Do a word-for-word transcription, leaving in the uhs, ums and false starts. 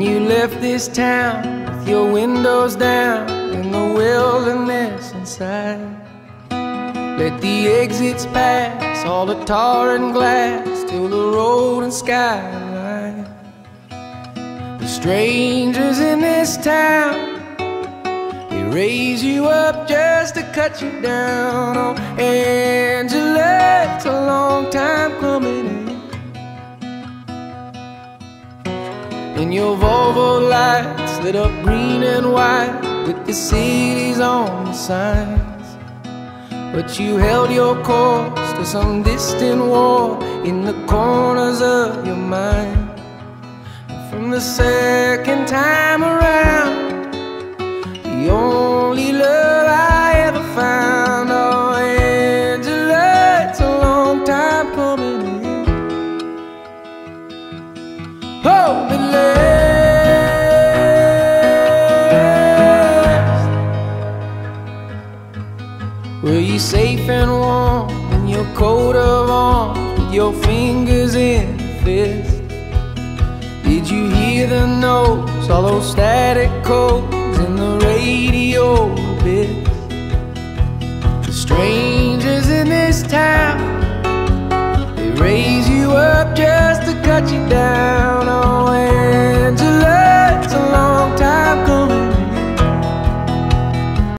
you left this town with your windows down in the wilderness inside. Let the exits pass, all the tar and glass, till the road and sky align. The strangers in this town, they raise you up just to cut you down. Oh, Angela, it's a long time coming in. And your Volvo lights lit up green and white with the cities on the signs. But you held your course to some distant war in the corners of your mind. And from the second time around, the only love I ever found. Oh, Angela, it's a long time coming in. Hold it last. Were you safe and warm in your coat of arms with your fingers in a fist? Did you hear the notes, all those static codes in the radio bits? The strangers in this town, they raise you up just to cut you down.